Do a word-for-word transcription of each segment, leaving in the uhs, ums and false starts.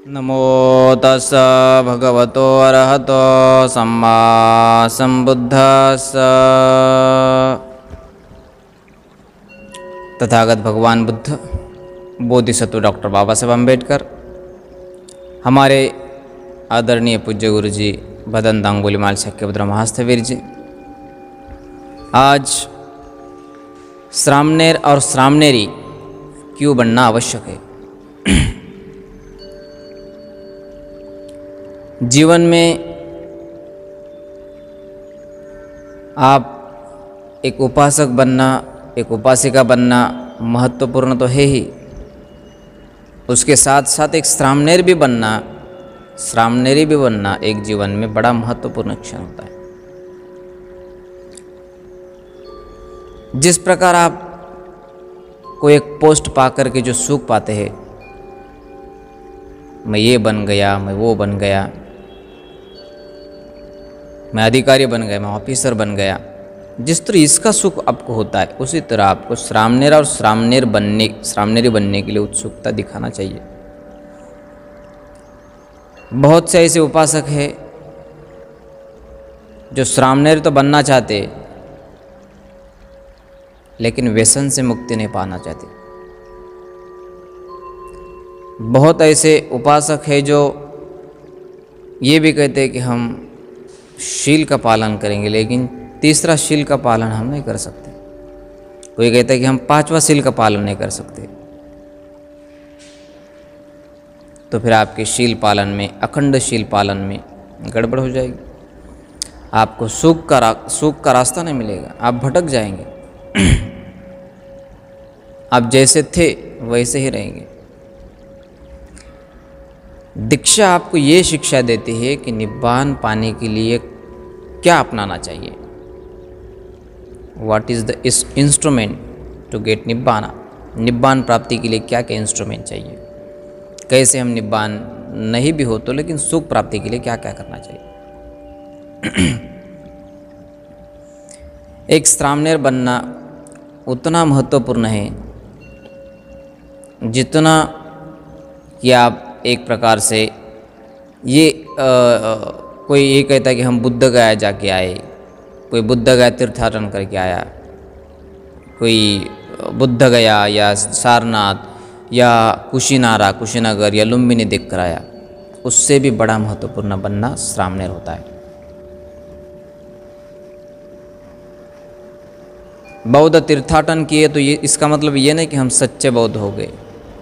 नमो तस् भगवतो अरहतो सम्मा सम्बुद्धस्स। तथागत भगवान बुद्ध, बोधिसत्व डॉक्टर बाबा साहब अम्बेडकर, हमारे आदरणीय पूज्य गुरु जी भदंत अंगुलीमाल शक्यभद्र महास्थवीर जी, आज श्रामणेर और श्रामणेरी क्यों बनना आवश्यक है। जीवन में आप एक उपासक बनना, एक उपासिका बनना महत्वपूर्ण तो है ही, उसके साथ साथ एक श्रामणेर भी बनना, श्रामणेरी भी बनना एक जीवन में बड़ा महत्वपूर्ण क्षण होता है। जिस प्रकार आप कोई एक पोस्ट पाकर के जो सुख पाते हैं, मैं ये बन गया, मैं वो बन गया, मैं अधिकारी बन गया, मैं ऑफिसर बन गया, जिस तरह इसका सुख आपको होता है, उसी तरह आपको श्रामणेर और श्रामणेर बनने श्रामणेरी बनने के लिए उत्सुकता दिखाना चाहिए। बहुत से ऐसे उपासक हैं जो श्रामणेर तो बनना चाहते, लेकिन व्यसन से मुक्ति नहीं पाना चाहते। बहुत ऐसे उपासक हैं जो ये भी कहते हैं कि हम शील का पालन करेंगे, लेकिन तीसरा शील का पालन हम नहीं कर सकते। कोई कहता है कि हम पांचवा शील का पालन नहीं कर सकते। तो फिर आपके शील पालन में, अखंड शील पालन में गड़बड़ हो जाएगी। आपको सुख का रा, सुख का रास्ता नहीं मिलेगा, आप भटक जाएंगे। आप जैसे थे वैसे ही रहेंगे। दीक्षा आपको ये शिक्षा देती है कि निब्बान पाने के लिए क्या अपनाना चाहिए। What is the instrument to get nibbana. निब्बान प्राप्ति के लिए क्या क्या इंस्ट्रूमेंट चाहिए, कैसे हम निब्बान नहीं भी हो तो लेकिन सुख प्राप्ति के लिए क्या क्या करना चाहिए। एक श्रामणेर बनना उतना महत्वपूर्ण है जितना कि आप एक प्रकार से ये आ, कोई ये कहता है कि हम बुद्ध गया जाके आए, कोई बुद्ध गया तीर्थाटन करके आया, कोई बुद्ध गया या सारनाथ या कुशीनारा कुशीनगर या लुम्बिनी देख कर आया, उससे भी बड़ा महत्वपूर्ण बनना श्रामणेर होता है। बौद्ध तीर्थाटन किए तो ये इसका मतलब ये नहीं कि हम सच्चे बौद्ध हो गए।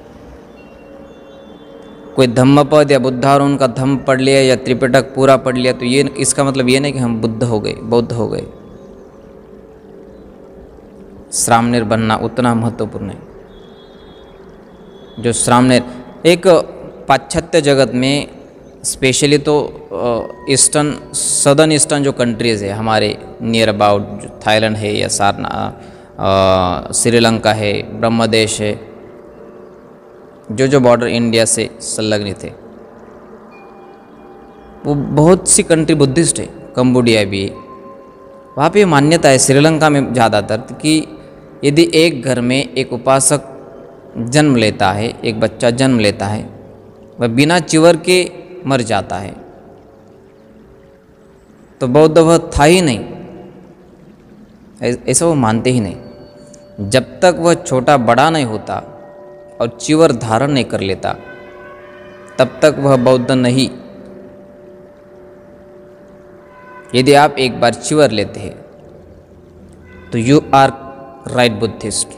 कोई धम्मपद या बुद्धारूण का धम्म पढ़ लिया या त्रिपिटक पूरा पढ़ लिया तो ये इसका मतलब ये नहीं कि हम बुद्ध हो गए, बौद्ध हो गए। श्रामणेर बनना उतना महत्वपूर्ण है। जो श्रामणेर एक पाश्चात्य जगत में, स्पेशली तो ईस्टर्न सदर्न ईस्टर्न जो कंट्रीज़ है हमारे नियर अबाउट, जो थाईलैंड है या सारना श्रीलंका है, ब्रह्मदेश है, जो जो बॉर्डर इंडिया से संलग्न थे, वो बहुत सी कंट्री बुद्धिस्ट है। कंबोडिया भी है। वहाँ पे मान्यता है, श्रीलंका में ज़्यादातर, कि यदि एक घर में एक उपासक जन्म लेता है, एक बच्चा जन्म लेता है, वह बिना चिवर के मर जाता है, तो बौद्ध वह था ही नहीं, ऐसा वो मानते ही नहीं। जब तक वह छोटा बड़ा नहीं होता और चिवर धारण नहीं कर लेता, तब तक वह बौद्ध नहीं। यदि आप एक बार चिवर लेते हैं तो you are right Buddhist.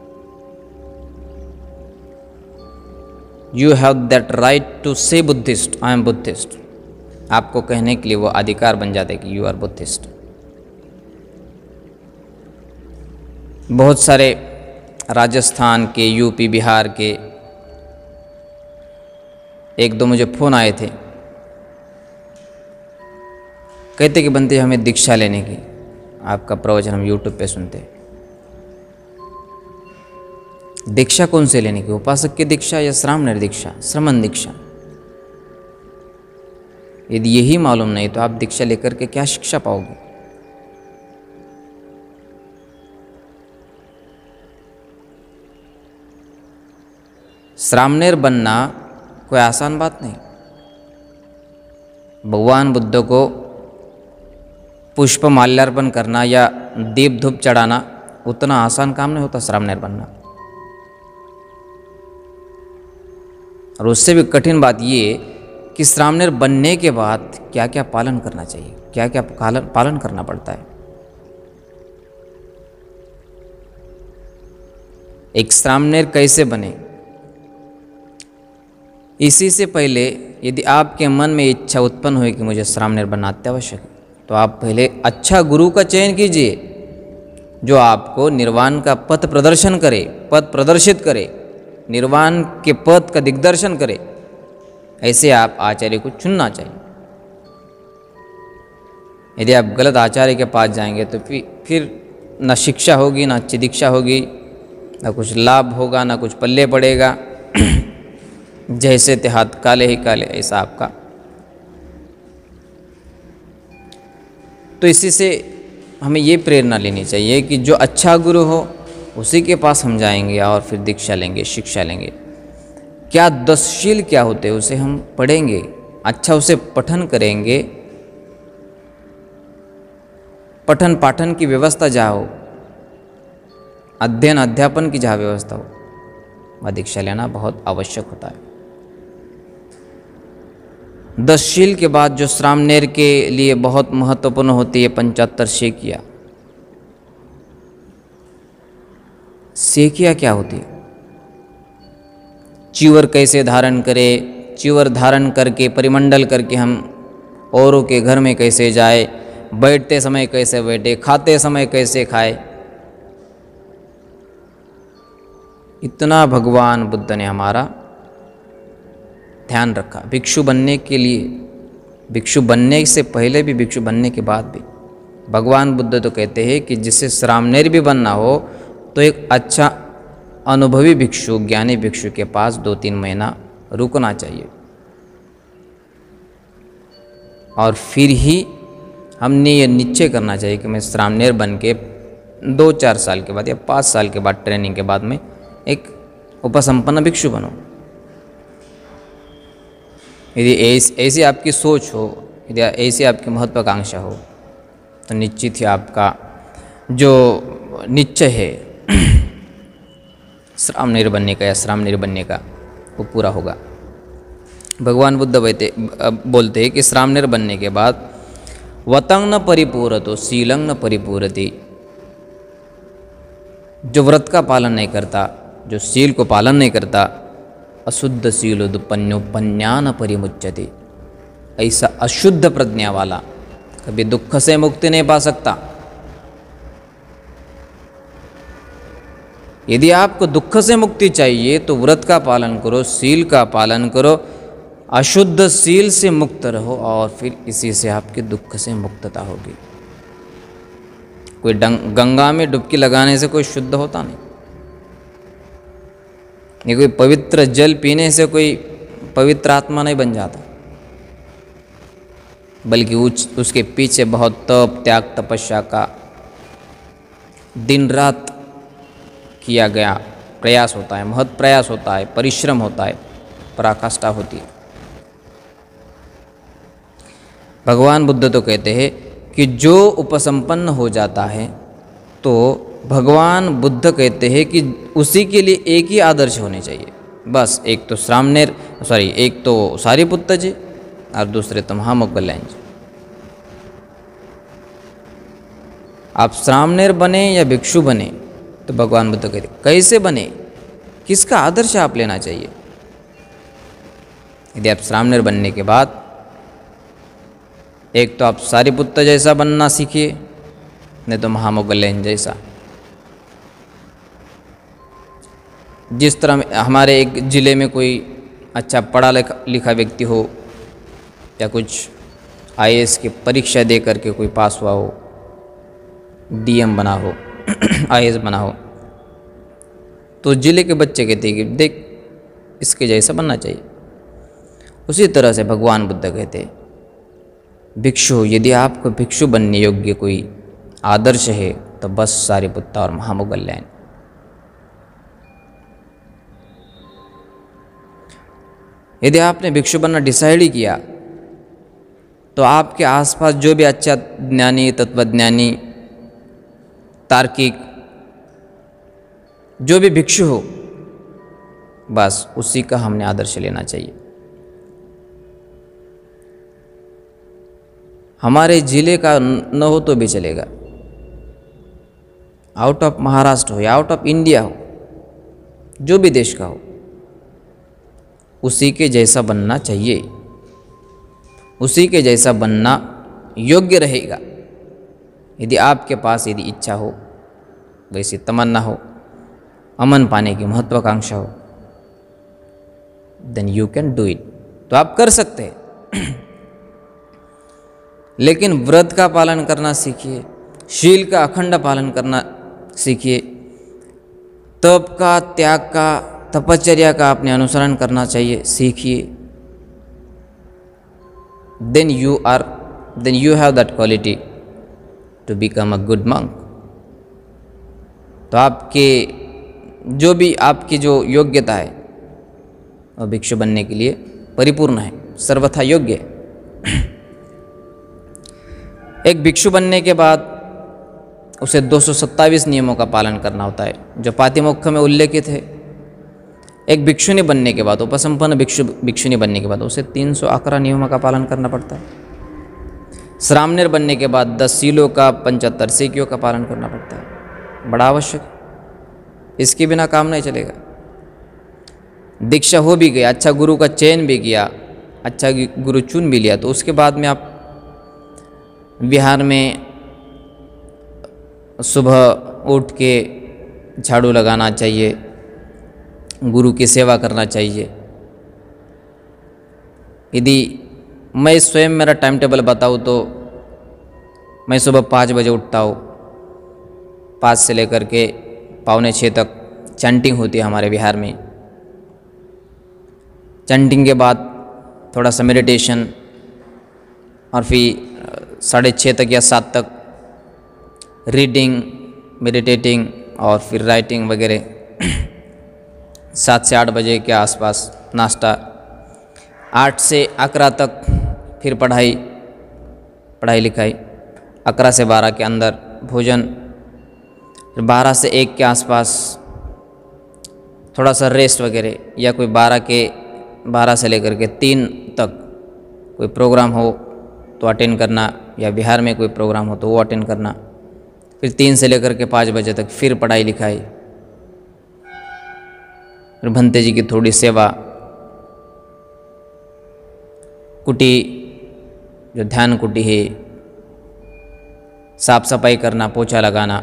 You have that right to say Buddhist, I am Buddhist. आपको कहने के लिए वो अधिकार बन जाता है कि यू आर बुद्धिस्ट। बहुत सारे राजस्थान के, यूपी, बिहार के एक दो मुझे फ़ोन आए थे, कहते कि बनते हमें दीक्षा लेने की, आपका प्रवचन हम यूट्यूब पे सुनते। दीक्षा कौन से लेने की, उपासक की दीक्षा या श्रामणेर दीक्षा, श्रमण दीक्षा? यदि यही मालूम नहीं तो आप दीक्षा लेकर के क्या शिक्षा पाओगे? श्रामणेर बनना कोई आसान बात नहीं। भगवान बुद्ध को पुष्प माल्यार्पण करना या दीप धूप चढ़ाना उतना आसान काम नहीं होता श्रामणेर बनना। और उससे भी कठिन बात ये कि श्रामणेर बनने के बाद क्या क्या पालन करना चाहिए, क्या क्या पालन पालन करना पड़ता है। एक श्रामणेर कैसे बने, इसी से पहले यदि आपके मन में इच्छा उत्पन्न हुई कि मुझे श्रामणेर बनना अत्यावश्यक है, तो आप पहले अच्छा गुरु का चयन कीजिए जो आपको निर्वाण का पथ प्रदर्शन करे, पथ प्रदर्शित करे, निर्वाण के पथ का दिग्दर्शन करे। ऐसे आप आचार्य को चुनना चाहिए। यदि आप गलत आचार्य के पास जाएंगे तो फिर फिर न शिक्षा होगी, न अच्छी दीक्षा होगी, न कुछ लाभ होगा, न कुछ पल्ले पड़ेगा। जैसे ते हाथ काले ही काले, ऐसा आपका। तो इसी से हमें ये प्रेरणा लेनी चाहिए कि जो अच्छा गुरु हो उसी के पास हम जाएंगे और फिर दीक्षा लेंगे, शिक्षा लेंगे। क्या दसशील क्या होते हैं उसे हम पढ़ेंगे, अच्छा उसे पठन करेंगे। पठन पाठन की व्यवस्था जहाँ हो, अध्ययन अध्यापन की जहाँ व्यवस्था हो, वह दीक्षा लेना बहुत आवश्यक होता है। दसशील के बाद जो श्रामणेर के लिए बहुत महत्वपूर्ण होती है पंचहत्तर सेकिया। सेकिया क्या होती है? चीवर कैसे धारण करे, चीवर धारण करके परिमंडल करके हम औरों के घर में कैसे जाए, बैठते समय कैसे बैठे, खाते समय कैसे खाए। इतना भगवान बुद्ध ने हमारा ध्यान रखा। भिक्षु बनने के लिए, भिक्षु बनने से पहले भी, भिक्षु बनने के बाद भी। भगवान बुद्ध तो कहते हैं कि जिससे श्रामणेर भी बनना हो तो एक अच्छा अनुभवी भिक्षु, ज्ञानी भिक्षु के पास दो तीन महीना रुकना चाहिए और फिर ही हमने ये निश्चय करना चाहिए कि मैं श्रामणेर बन के दो चार साल के बाद या पाँच साल के बाद ट्रेनिंग के बाद में एक उपसंपन्न भिक्षु बनूं। यदि ऐसी आपकी सोच हो, यदि ऐसी आपकी महत्वाकांक्षा हो, तो निश्चित ही आपका जो निश्चय है श्रामणेर बनने का या श्रामणेर बनने का वो पूरा होगा। भगवान बुद्ध कहते बोलते हैं कि श्रामणेर बनने के बाद वतंग न परिपूरतो शीलं न परिपूरति। जो व्रत का पालन नहीं करता, जो शील को पालन नहीं करता, अशुद्ध शीलोदुपन्योपन्या न परिमुच्यते। ऐसा अशुद्ध प्रज्ञा वाला कभी दुख से मुक्ति नहीं पा सकता। यदि आपको दुख से मुक्ति चाहिए तो व्रत का पालन करो, शील का पालन करो, अशुद्ध शील से मुक्त रहो और फिर इसी से आपके दुख से मुक्तता होगी। कोई गंगा में डुबकी लगाने से कोई शुद्ध होता नहीं। ये कोई पवित्र जल पीने से कोई पवित्र आत्मा नहीं बन जाता, बल्कि उस, उसके पीछे बहुत तप, त्याग, तपस्या का दिन रात किया गया प्रयास होता है, महत् प्रयास होता है, परिश्रम होता है, पराकाष्ठा होती है। भगवान बुद्ध तो कहते हैं कि जो उपसंपन्न हो जाता है तो भगवान बुद्ध कहते हैं कि उसी के लिए एक ही आदर्श होने चाहिए। बस एक तो श्रामणेर सॉरी एक तो सारिपुत्त जी और दूसरे तो महामोगल्लायन जी। आप श्रामणेर बने या भिक्षु बने तो भगवान बुद्ध कहते कैसे बने, किसका आदर्श आप लेना चाहिए। यदि आप श्रामणेर बनने के बाद एक तो आप सारिपुत्त जैसा बनना सीखिए, नहीं तो महामोगल्लायन जैसा। जिस तरह हमारे एक ज़िले में कोई अच्छा पढ़ा लिखा व्यक्ति हो या कुछ आई ए एस की परीक्षा दे करके कोई पास हुआ हो, डी एम बना हो, आई ए एस बना हो, तो ज़िले के बच्चे कहते हैं कि देख इसके जैसा बनना चाहिए। उसी तरह से भगवान बुद्ध कहते हैं भिक्षु, यदि आपको भिक्षु बनने योग्य कोई आदर्श है तो बस सारिपुत्त और महामोगल्लायन। यदि आपने भिक्षु बनना डिसाइड ही किया तो आपके आसपास जो भी अच्छा ज्ञानी, तत्वज्ञानी, तार्किक, जो भी भिक्षु हो, बस उसी का हमने आदर्श लेना चाहिए। हमारे जिले का न हो तो भी चलेगा, आउट ऑफ महाराष्ट्र हो या आउट ऑफ इंडिया हो, जो भी देश का हो, उसी के जैसा बनना चाहिए। उसी के जैसा बनना योग्य रहेगा यदि आपके पास यदि इच्छा हो, वैसी तमन्ना हो, अमन पाने की महत्वाकांक्षा हो, then you can do it. तो आप कर सकते हैं, लेकिन व्रत का पालन करना सीखिए, शील का अखंड पालन करना सीखिए, तप का, त्याग का, तपश्चर्या का अपने अनुसरण करना चाहिए, सीखिए। Then you are then you have that quality to become a good monk. तो आपके जो भी आपकी जो योग्यता है वह भिक्षु बनने के लिए परिपूर्ण है, सर्वथा योग्य है। एक भिक्षु बनने के बाद उसे दो सौ सत्ताईस नियमों का पालन करना होता है, जो पातिमोक्ष में उल्लेखित है। एक भिक्षुनी बनने के बाद, उपसंपन्न भिक्षु भिक्षुनी बनने के बाद उसे तीन सौ अकरा नियमों का पालन करना पड़ता है। श्रामणेर बनने के बाद दस सीलों का, पंचहत्तर सेकियों का पालन करना पड़ता है, बड़ा आवश्यक। इसके बिना काम नहीं चलेगा। दीक्षा हो भी गया, अच्छा गुरु का चयन भी किया, अच्छा गुरु चुन भी लिया, तो उसके बाद में आप बिहार में सुबह उठ के झाड़ू लगाना चाहिए, गुरु की सेवा करना चाहिए। यदि मैं स्वयं मेरा टाइम टेबल बताऊँ तो मैं सुबह पाँच बजे उठता हूँ, पाँच से लेकर के पौने छः तक चैंटिंग होती है हमारे बिहार में। चैंटिंग के बाद थोड़ा सा मेडिटेशन, और फिर साढ़े छः तक या सात तक रीडिंग, मेडिटेटिंग और फिर राइटिंग वगैरह। सात से आठ बजे के आसपास नाश्ता, आठ से अकरा तक फिर पढ़ाई पढ़ाई लिखाई, अकरा से बारह के अंदर भोजन, फिर बारह से एक के आसपास थोड़ा सा रेस्ट वगैरह, या कोई बारह के बारह से लेकर के तीन तक कोई प्रोग्राम हो तो अटेंड करना, या बिहार में कोई प्रोग्राम हो तो वो अटेंड करना। फिर तीन से लेकर के पाँच बजे तक फिर पढ़ाई लिखाई, फिर भंते जी की थोड़ी सेवा, कुटी जो ध्यान कुटी है, साफ सफाई करना, पोछा लगाना।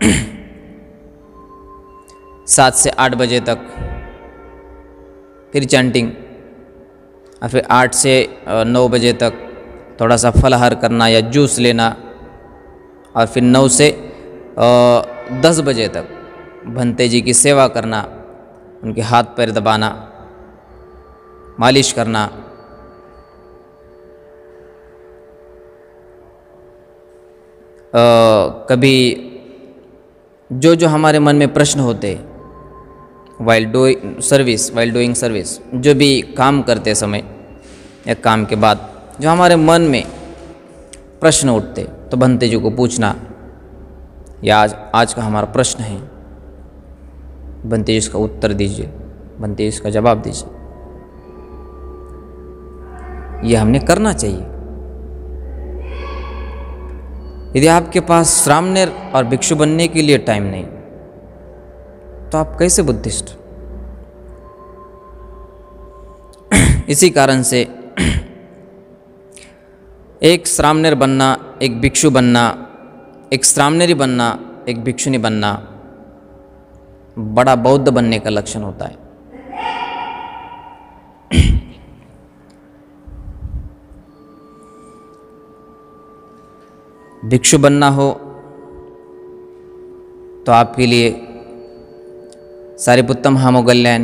सात से आठ बजे तक फिर चैंटिंग, और फिर आठ से नौ बजे तक थोड़ा सा फलाहार करना या जूस लेना, और फिर नौ से दस बजे तक भंते जी की सेवा करना, उनके हाथ पैर दबाना, मालिश करना। आ, कभी जो जो हमारे मन में प्रश्न होते while doing service while doing service जो भी काम करते समय या काम के बाद जो हमारे मन में प्रश्न उठते, तो भंते जी को पूछना, या आज आज का हमारा प्रश्न है, भंते जी इसका उत्तर दीजिए, भंते जी इसका जवाब दीजिए। ये हमने करना चाहिए। यदि आपके पास श्रामणेर और भिक्षु बनने के लिए टाइम नहीं, तो आप कैसे बुद्धिस्ट? इसी कारण से एक श्रामणेर बनना, एक भिक्षु बनना, एक श्रामणेरी बनना, एक भिक्षुनी बनना बड़ा बौद्ध बनने का लक्षण होता है। भिक्षु बनना हो तो आपके लिए सारिपुत्तम महामोगल्यान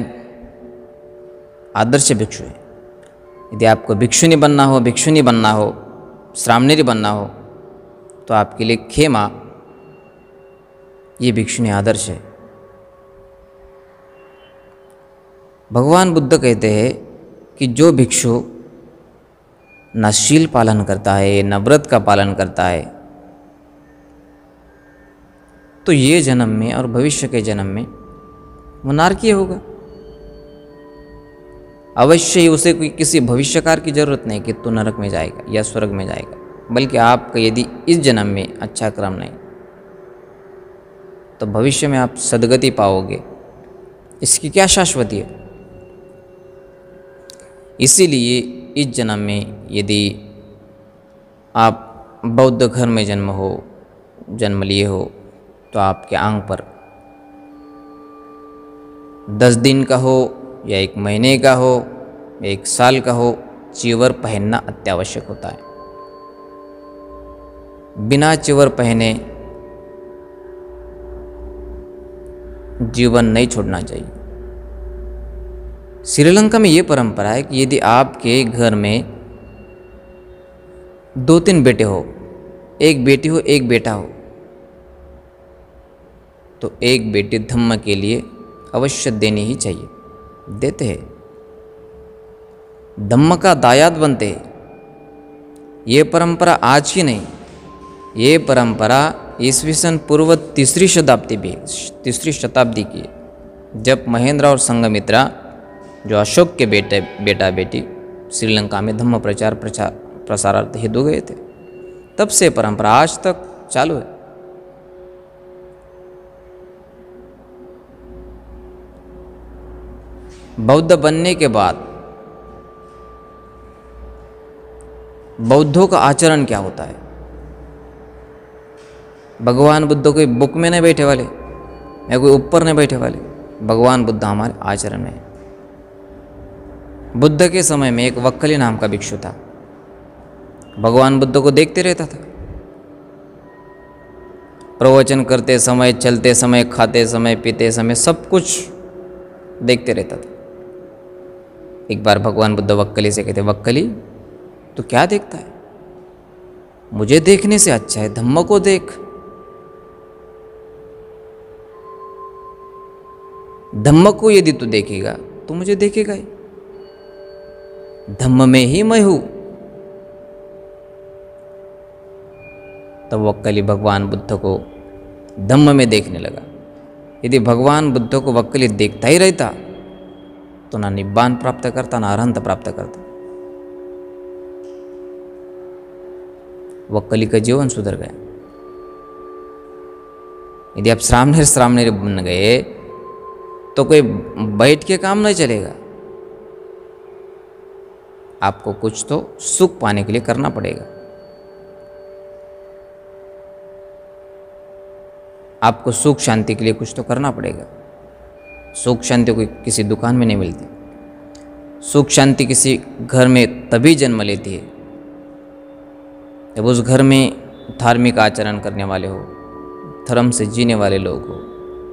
आदर्श भिक्षु है। यदि आपको भिक्षुनी बनना हो, भिक्षुनी बनना हो, श्रामणेरी बनना हो, तो आपके लिए खेमा ये भिक्षुनी आदर्श है। भगवान बुद्ध कहते हैं कि जो भिक्षु न शील पालन करता है न व्रत का पालन करता है, तो ये जन्म में और भविष्य के जन्म में वो नारकीय होगा। अवश्य ही उसे कोई किसी भविष्यकार की जरूरत नहीं कि तू नरक में जाएगा या स्वर्ग में जाएगा, बल्कि आपका यदि इस जन्म में अच्छा कर्म नहीं तो भविष्य में आप सद्गति पाओगे, इसकी क्या शाश्वती है। इसीलिए इस जन्म में यदि आप बौद्ध घर में जन्म हो जन्म लिए हो तो आपके आंग पर दस दिन का हो या एक महीने का हो या एक साल का हो, चिवर पहनना अत्यावश्यक होता है। बिना चिवर पहने जीवन नहीं छोड़ना चाहिए। श्रीलंका में ये परंपरा है कि यदि आपके घर में दो तीन बेटे हो, एक बेटी हो एक बेटा हो, तो एक बेटी धम्म के लिए अवश्य देनी ही चाहिए, देते हैं। धम्म का दायाद बनते हैं। ये परंपरा आज की नहीं, ये परंपरा ईस्वी सन पूर्व तीसरी शताब्दी भी तीसरी शताब्दी की है, जब महेंद्र और संघमित्रा जो अशोक के बेटे बेटा बेटी श्रीलंका में धम्म प्रचार प्रचार प्रसारार्थ हेतु गए थे, तब से परंपरा आज तक चालू है। बौद्ध बनने के बाद बौद्धों का आचरण क्या होता है? भगवान बुद्ध कोई बुक में नहीं बैठे वाले या कोई ऊपर नहीं बैठे वाले, भगवान बुद्ध हमारे आचरण में है। बुद्ध के समय में एक वक्कली नाम का भिक्षु था, भगवान बुद्ध को देखते रहता था। प्रवचन करते समय, चलते समय, खाते समय, पीते समय सब कुछ देखते रहता था। एक बार भगवान बुद्ध वक्कली से कहते, वक्कली तू क्या देखता है? मुझे देखने से अच्छा है धम्म को देख। धम्म को यदि तू देखेगा तो मुझे देखेगा ही। धम्म में ही मैं हूं। तब वक्कली भगवान बुद्ध को धम्म में देखने लगा। यदि भगवान बुद्ध को वक्कली देखता ही रहता तो ना निब्बान प्राप्त करता ना अरहंत प्राप्त करता। वक्कली का जीवन सुधर गया। यदि आप श्रामणेर श्रामणेर बन गए तो कोई बैठ के काम नहीं चलेगा। आपको कुछ तो सुख पाने के लिए करना पड़ेगा। आपको सुख शांति के लिए कुछ तो करना पड़ेगा। सुख शांति कोई किसी दुकान में नहीं मिलती। सुख शांति किसी घर में तभी जन्म लेती है जब उस घर में धार्मिक आचरण करने वाले हो, धर्म से जीने वाले लोग हो,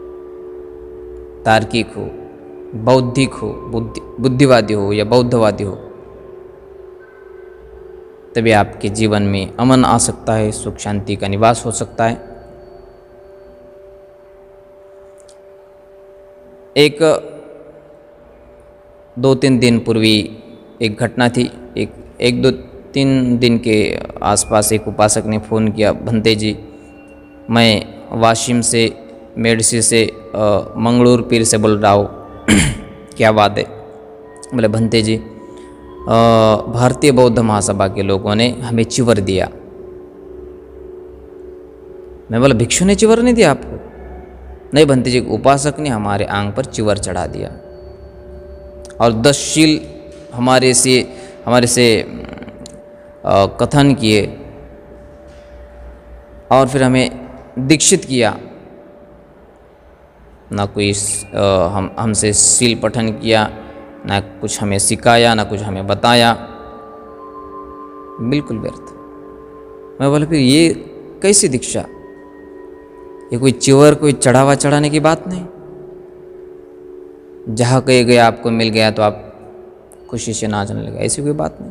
तार्किक हो, बौद्धिक हो, बुद्धि बुद्धिवादी हो या बौद्धवादी हो, तभी आपके जीवन में अमन आ सकता है, सुख शांति का निवास हो सकता है। एक दो तीन दिन पूर्वी एक घटना थी। एक एक दो तीन दिन के आसपास एक उपासक ने फ़ोन किया, भंते जी मैं वाशिम से मेडसी से मंगलूर पीर से बोल रहा हूँ क्या बात है? बोले भंते जी भारतीय बौद्ध महासभा के लोगों ने हमें चिवर दिया। मैं बोला भिक्षु ने चिवर नहीं दिया आपको? नहीं भंते जी, उपासक ने हमारे आंग पर चिवर चढ़ा दिया और दस शील हमारे से हमारे से आ, कथन किए और फिर हमें दीक्षित किया। ना कोई आ, हम हमसे शील पठन किया, ना कुछ हमें सिखाया, ना कुछ हमें बताया, बिल्कुल व्यर्थ। मैं बोला फिर ये कैसी दीक्षा? ये कोई चिवर कोई चढ़ावा चढ़ाने की बात नहीं। जहाँ कहीं गया आपको मिल गया तो आप खुशी से नाचने लगे, ऐसी कोई बात नहीं।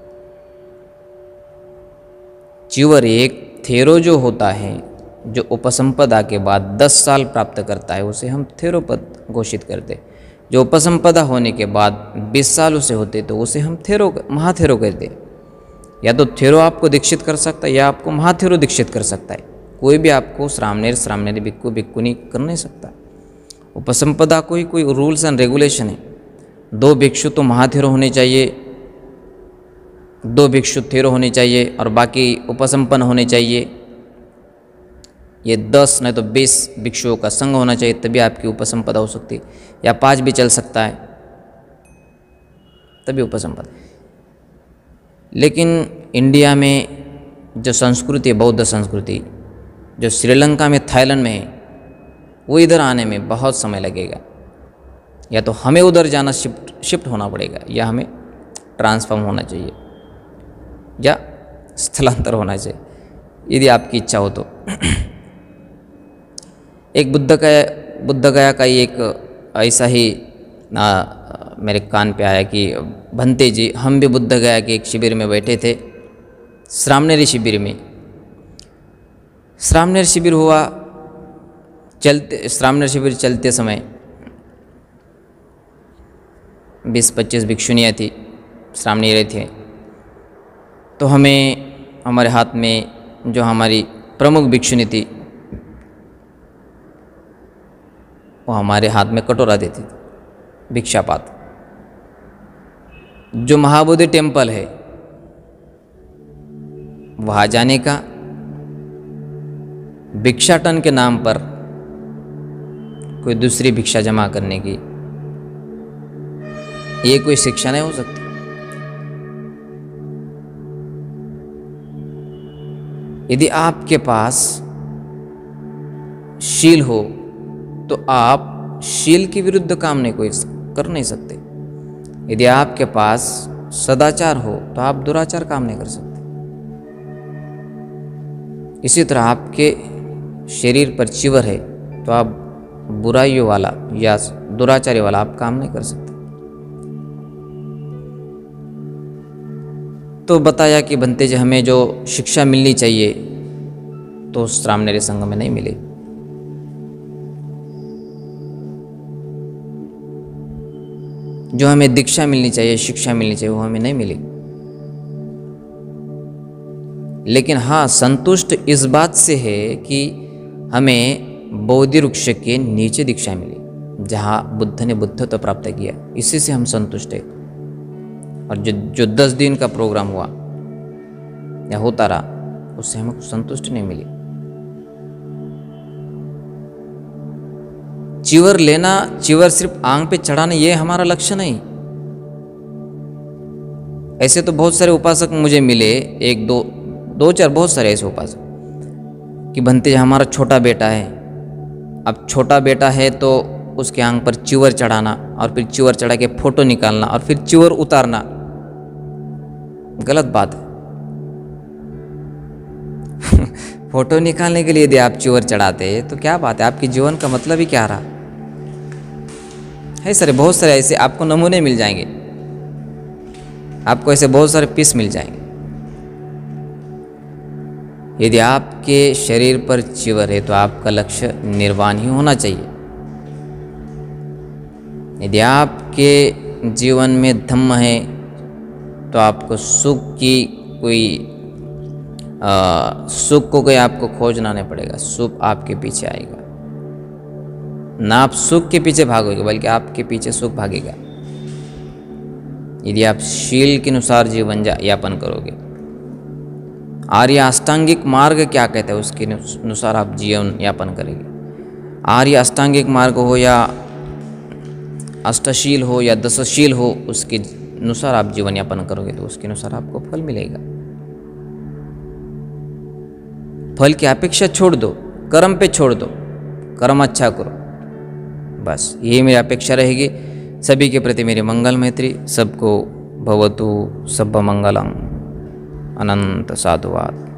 चिवर एक थेरो जो होता है, जो उपसंपदा के बाद दस साल प्राप्त करता है, उसे हम थेरोपद घोषित करते। जो उपसंपदा होने के बाद बीस साल उसे होते तो उसे हम थेरो महाथेरो कहते हैं। या तो थेरो आपको दीक्षित कर सकता है या आपको महाथेरो दीक्षित कर सकता है। कोई भी आपको श्रामणेर श्रामणेरी भिक्खु भिक्खुनी कर नहीं सकता। उपसंपदा को ही कोई रूल्स एंड रेगुलेशन है। दो भिक्षु तो महाथेरो होने चाहिए, दो भिक्षु थेरो होने चाहिए और बाकी उपसंपन्न होने चाहिए। ये दस नहीं तो बीस भिक्षुओं का संघ होना चाहिए, तभी आपकी उपसंपदा हो सकती है। या पाँच भी चल सकता है, तभी उपसंपदा। लेकिन इंडिया में जो संस्कृति है, बौद्ध संस्कृति, जो श्रीलंका में थाईलैंड में है, वो इधर आने में बहुत समय लगेगा। या तो हमें उधर जाना शिफ्ट शिफ्ट होना पड़ेगा, या हमें ट्रांसफॉर्म होना चाहिए, या स्थलांतर होना चाहिए यदि आपकी इच्छा हो तो। एक बुद्ध का बुद्ध गया का ही एक ऐसा ही आ, मेरे कान पे आया कि भंते जी, हम भी बुद्ध गया के एक शिविर में बैठे थे, श्रामणेरी शिविर में। श्रामणेर शिविर हुआ, चलते श्रामणेर शिविर चलते समय बीस पच्चीस भिक्षुनियाँ थी, श्रामणेरी थे। तो हमें हमारे हाथ में जो हमारी प्रमुख भिक्षुनी थी, वो हमारे हाथ में कटोरा देती थी, भिक्षापात। जो महाबोधि टेम्पल है वहाँ जाने का भिक्षाटन के नाम पर कोई दूसरी भिक्षा जमा करने की, ये कोई शिक्षा नहीं हो सकती। यदि आपके पास शील हो तो आप शील के विरुद्ध काम नहीं कोई कर नहीं सकते। यदि आपके पास सदाचार हो तो आप दुराचार काम नहीं कर सकते। इसी तरह आपके शरीर पर चिवर है तो आप बुराइयों वाला या दुराचारी वाला आप काम नहीं कर सकते। तो बताया कि भंते जी, हमें जो शिक्षा मिलनी चाहिए तो श्रामणेरी संघ में नहीं मिली। जो हमें दीक्षा मिलनी चाहिए, शिक्षा मिलनी चाहिए, वो हमें नहीं मिली। लेकिन हाँ, संतुष्ट इस बात से है कि हमें बोधि वृक्ष के नीचे दीक्षा मिली, जहाँ बुद्ध ने बुद्धत्व प्राप्त किया। इसी से हम संतुष्ट है। और जो जो दस दिन का प्रोग्राम हुआ या होता रहा, उससे हमें संतुष्टि नहीं मिली। चिवर लेना, चिवर सिर्फ आंख पे चढ़ाना, ये हमारा लक्ष्य नहीं। ऐसे तो बहुत सारे उपासक मुझे मिले, एक दो दो चार बहुत सारे ऐसे उपासक कि भंते जी, हमारा छोटा बेटा है। अब छोटा बेटा है तो उसके आंख पर चिवर चढ़ाना और फिर चिवर चढ़ा के फोटो निकालना और फिर चिवर उतारना, गलत बात है। फोटो निकालने के लिए यदि आप चिवर चढ़ाते तो क्या बात है, आपके जीवन का मतलब ही क्या रहा है। सारे बहुत सारे ऐसे आपको नमूने मिल जाएंगे, आपको ऐसे बहुत सारे पीस मिल जाएंगे। यदि आपके शरीर पर चिवर है तो आपका लक्ष्य निर्वाण ही होना चाहिए। यदि आपके जीवन में धम्म है तो आपको सुख की कोई आ, सुख को कोई आपको खोजना नहीं पड़ेगा, सुख आपके पीछे आएगा। ना आप सुख के पीछे भागोगे बल्कि आपके पीछे सुख भागेगा, यदि आप शील के अनुसार जीवन यापन करोगे। आर्य अष्टांगिक मार्ग क्या कहते हैं, उसके अनुसार आप जीवन यापन करेंगे। आर्य अष्टांगिक मार्ग हो या अष्टशील हो या दशशील हो, उसके अनुसार आप जीवन यापन करोगे तो उसके अनुसार आपको फल मिलेगा। फल की अपेक्षा छोड़ दो, कर्म पे छोड़ दो, कर्म अच्छा करो, बस यही मेरी अपेक्षा रहेगी। सभी के प्रति मेरी मंगल मैत्री। सबको भवतु सब्ब मंगलम। अनंत साधुवाद।